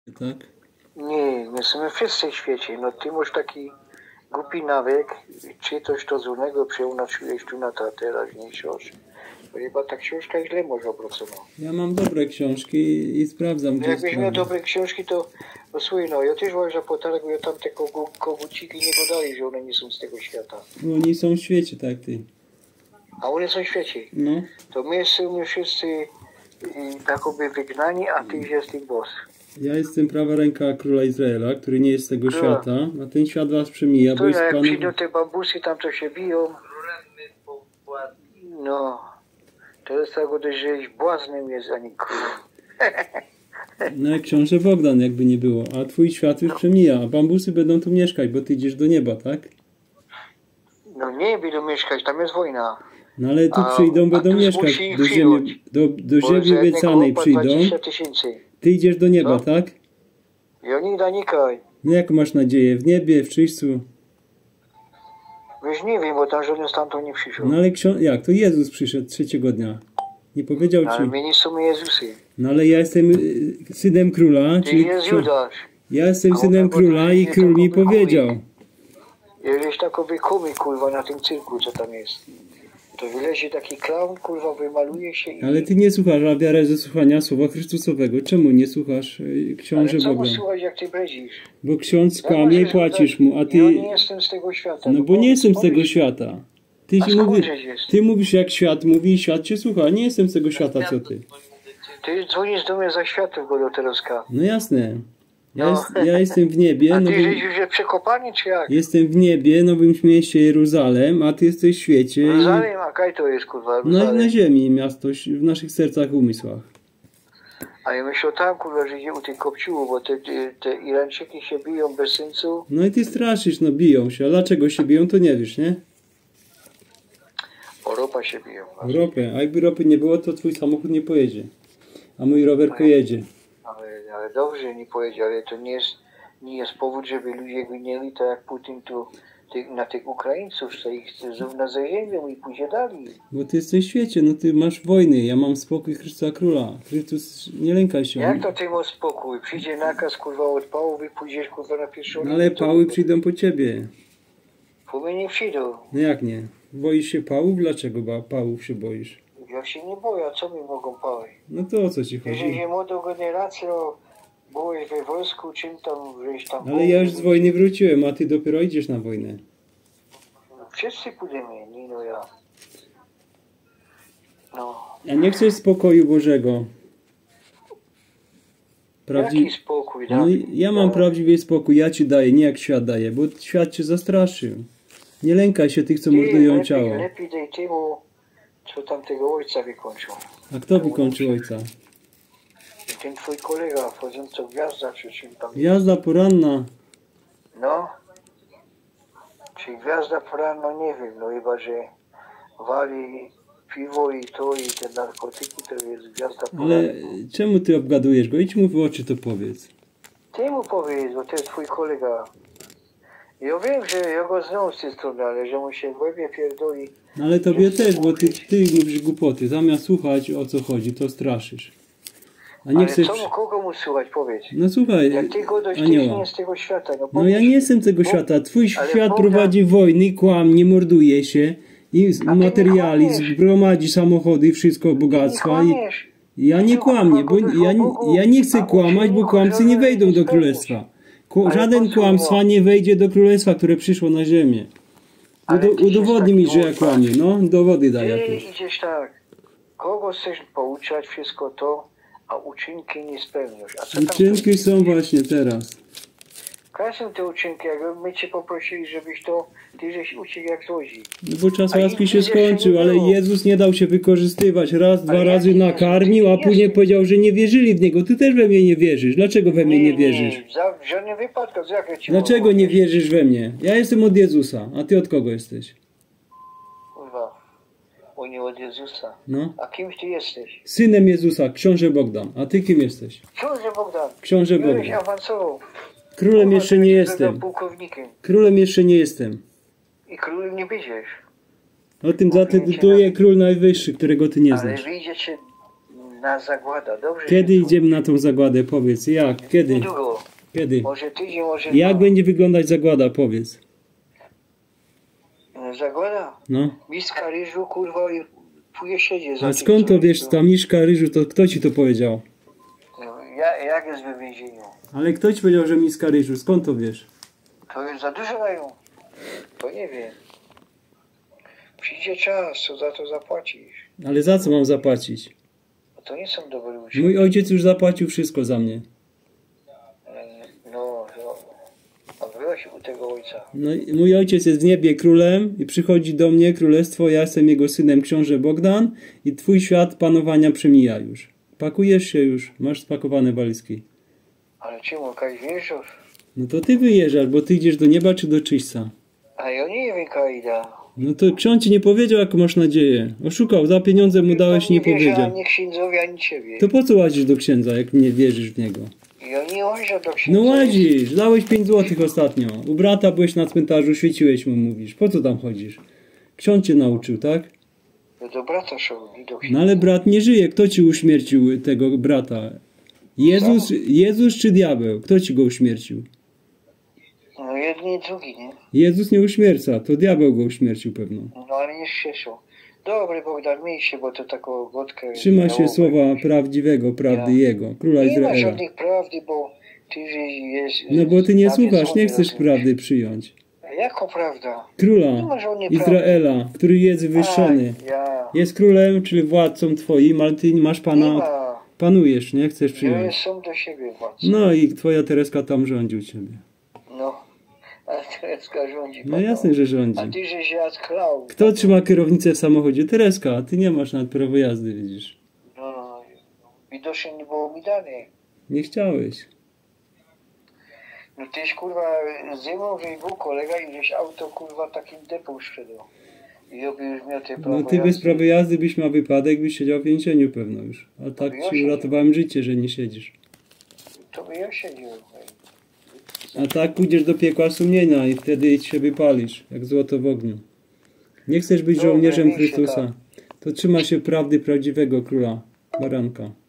Tak? Nie, my jesteśmy wszyscy w świecie. No ty masz taki głupi nawyk, czy coś to złego przełnaczyłeś tu na ta teraźniejszość. Bo chyba ta książka źle może opracowana. Ja mam dobre książki i sprawdzam, gdzie jest Jakbyś miał prawda. dobre książki, to no słuchaj, no ja też uważam po targu, ja tam te koguciki nie dodali, że one nie są z tego świata. Bo oni są w świecie, tak ty. A one są w świecie. No. To my jesteśmy wszyscy takoby wygnani, a ty jesteś boss. Ja jestem prawa ręka króla Izraela, który nie jest z tego Króla. świata, a ten świat was przemija, bo To jest jak Pan... przyjdą te bambusy, tam to się biją. No. To jest tak, że jest błaznem jest, a nie królem. No jak książę Bogdan, jakby nie było, a twój świat już przemija, a bambusy będą tu mieszkać, bo ty idziesz do nieba, tak? No nie będą mieszkać, tam jest wojna. No ale tu A- przyjdą, a będą tu mieszkać musi ich do przyjąć. ziemi, do Bo ziemi za jednego obiecanej chłopa przyjdą, 20 000. ty idziesz do nieba, No. tak? I oni zanikaj. No jaką masz nadzieję? W niebie, w czyśćcu? Wiesz, nie wiem, bo tam żaden stamtąd nie przyszedł. No ale jak? To Jezus przyszedł trzeciego dnia. Nie powiedział Ale ci. my nie są Jezusy. No ale ja jestem synem króla, Ty czyli... jest Judasz. Ja jestem A synem on króla i nie król mi takowy powiedział. Jeżeś takowy komik, kurwa, na tym cyrku, co tam jest. To wylezie taki klaun, kurwa, wymaluje się i... Ale ty nie słuchasz, a wiarę ze słuchania słowa Chrystusowego. Czemu nie słuchasz książę Ale co mu Bogdan? słuchać, jak ty bredzisz? Bo ksiądz Ja kłamie i może płacisz mu, a ty... Ja nie jestem z tego świata. No bo nie jestem z tego powiedz- świata. Ty, A się skąd mówi... żeś jest? ty mówisz jak świat mówi i świat cię słucha. Nie jestem z tego świata, co ty. Ty dzwonisz do mnie za światów Godoterowska. No jasne. No. Ja jestem w niebie, A no ty bo... żeś już przekopany, czy jak? Jestem w niebie, nowym mieście Jeruzalem, a ty jesteś w świecie. Jeruzalem, a kaj to jest, kurwa, No i Jeruzalem. na ziemi miasto, w naszych sercach, umysłach. A ja myślę tam, kurwa, że idzie u tych kopciłów, bo te Irańczyki się biją bez sensu. No i ty straszysz, no biją się. A dlaczego się biją, to nie wiesz, nie? O ropa się biją. Ropę. A jakby ropy nie było, to twój samochód nie pojedzie. A mój rower pojedzie. Ale dobrze nie powiedział, ale to nie jest powód, żeby ludzie ginęli tak jak Putin tu na tych Ukraińców, że ich na zaziemią i pójdzie dalej. Bo ty jesteś w świecie, no ty masz wojny. Ja mam spokój Chrystusa Króla. Chrystus, nie lękaj się. Jak to ty masz spokój? Przyjdzie nakaz, kurwa, od pałów i pójdziesz, kurwa, na pierwszą No ale pały przyjdą po ciebie. Po mnie nie przyjdą. No jak nie? Boisz się pałów? Dlaczego pałów się boisz? Ja się nie boję, a co mi mogą pały? No to o co ci Jeżeli chodzi? się młodą generacją byłeś we wojsku, czym tam, żeś tam... Ale ja już z wojny wróciłem, a ty dopiero idziesz na wojnę. Wszyscy pójdziemy, nie no ja. No. A nie chcesz spokoju Bożego? Jaki spokój, No Dawid? ja mam prawdziwy spokój, ja ci daję, nie jak świat daje, bo świat cię zastraszył. Nie lękaj się tych, co mordują ciało. Lepiej daj temu, co tam tego ojca wykończył. A kto wykończył ojca? Ten twój kolega, wchodząca gwiazda, czy czym tam... Gwiazda poranna. No. Czy gwiazda poranna, nie wiem, no chyba, że wali piwo i to, i te narkotyki, to jest gwiazda poranna. Ale czemu ty obgadujesz go? Idź mu w oczy, to powiedz. Ty mu powiedz, bo to jest twój kolega. Ja wiem, że ja go znam z tej strony, ale że mu się w łebie pierdoli. No ale tobie też, bo ty mówisz głupoty. Zamiast słuchać, o co chodzi, to straszysz. A nie Ale chcesz... co kogo mu słuchać, powiedz? No słuchaj, Jak ty go dość, ty anioła. nie jest z tego świata. No, No ja nie jestem z tego Bo- świata. Twój ale świat Boga- prowadzi wojny, kłamie, morduje się i nie materializm, kłamiesz. gromadzi samochody, wszystko, bogactwa. I kłamiesz. ja nie Ty kłamię, bo ja nie chcę kłamać, bo kłamcy nie wejdą do królestwa. Ale Żaden po co kłamstwa no? nie wejdzie do królestwa, które przyszło na ziemię. Ale ty się Udowodnij mi, tak że ja mów, kłamię. No, dowody daj Ty jakieś. idziesz tak. Kogo chcesz pouczać, wszystko to, a uczynki nie spełniasz. A co tam Uczynki są właśnie teraz. Jakie są te uczynki? Jakby my cię poprosili, żebyś to, ty żeś uciekł jak złodziej. No bo czas A łaski i się widzę, że skończył, nie ale było. Jezus nie dał się wykorzystywać. Raz, dwa Ale razy jaki nakarmił, a Jezus? później Jezus. powiedział, że nie wierzyli w Niego. Ty też we mnie nie wierzysz. Dlaczego we mnie nie wierzysz? W żadnym wypadku, jak ja ci Dlaczego mogę nie wierzyć? wierzysz we mnie? Ja jestem od Jezusa, a ty od kogo jesteś? Kurwa, bo nie od Jezusa. No. A kimś ty jesteś? Synem Jezusa, książę Bogdan. A ty kim jesteś? Książę Bogdan. Książę Byłeś Bogdan. awansował. Królem Kurwa, jeszcze to nie byś jestem. był pułkownikiem. Królem jeszcze nie jestem. I królem nie będziesz. O tym zatytułuje Król Najwyższy, którego ty nie Ale znasz. wyjdzie cię Na zagłada, dobrze. Kiedy że tu- idziemy na tą zagładę? Powiedz. Jak? Kiedy? Niedługo. Kiedy? Może tydzień, może Jak dwa. będzie wyglądać zagłada? Powiedz. Zagłada? No. Miska ryżu, kurwa, i pójdzie siedzie za A tym, skąd co to wiesz, jest, ta miszka ryżu, to kto ci to powiedział? Jak jest we więzieniu? Ale kto ci powiedział, że miska ryżu? Skąd to wiesz? To już za dużo dają. To nie wiem. Przyjdzie czas, co za to zapłacisz. Ale za co mam zapłacić? Bo to nie są dobre ludzie. Mój ojciec już zapłacił wszystko za mnie. No, a byłeś u tego ojca. No, i mój ojciec jest w niebie królem i przychodzi do mnie królestwo, ja jestem jego synem, książę Bogdan i twój świat panowania przemija już. Pakujesz się już, masz spakowane walizki. Ale czemu, kaj wjeżdżasz? No to ty wyjeżdżasz, bo ty idziesz do nieba czy do czyśćca? A ja nie wiem, kaj idę. No to ksiądz ci nie powiedział, jaką masz nadzieję. Oszukał, za pieniądze mu dałeś i nie wierzę powiedział. ani księdzowi, ani ciebie. To po co łazisz do księdza, jak nie wierzysz w niego? Ja nie łażę do księdza. No łazisz, dałeś 5 złotych ostatnio. U brata byłeś na cmentarzu, świeciłeś mu, mówisz. Po co tam chodzisz? Ksiądz cię nauczył, tak? No do brata szedł, nie do księdza. No ale brat nie żyje. Kto ci uśmiercił tego brata? Jezus czy diabeł? Kto ci go uśmiercił? No jedni i drugi, nie? Jezus nie uśmierca, to diabeł go uśmiercił pewno. No ale nie się. Dobry Bogdan, miej się, bo to taką godkę... Trzyma się słowa prawdziwego, prawdy Jego, króla Nie ma Izraela. żadnych prawdy, bo ty jest... No bo ty nie słuchasz, nie nawiedzony, chcesz rozumiesz? prawdy przyjąć. A jaką prawda? Nie Króla ma żadnej Izraela, który jest wywyższony. Ja. Jest królem, czyli władcą twoim, ale ty masz Nie pana, ma. panujesz, nie chcesz Ja przyjąć. jestem do siebie władca. No i twoja Tereska tam rządzi u ciebie. No. A Tereska rządzi. No pana. jasne, że rządzi. A ty żeś ja klał. Kto trzyma kierownicę w samochodzie? Tereska, a ty nie masz nawet prawa jazdy, widzisz. No. Widocznie nie było mi dane. Nie chciałeś. No tyś kurwa ze mną, że był kolega i żeś auto kurwa takim depą szedł. I oby już miał te prawo No ty bez jazdy. prawa jazdy byś miał wypadek, byś siedział w więzieniu pewno już. A tak ci uratowałem życie, że nie siedzisz. To by ja siedział. A tak pójdziesz do piekła sumienia i wtedy się wypalisz, jak złoto w ogniu. Nie chcesz być Dobra, żołnierzem mi się Chrystusa. To trzyma się prawdy prawdziwego króla, baranka.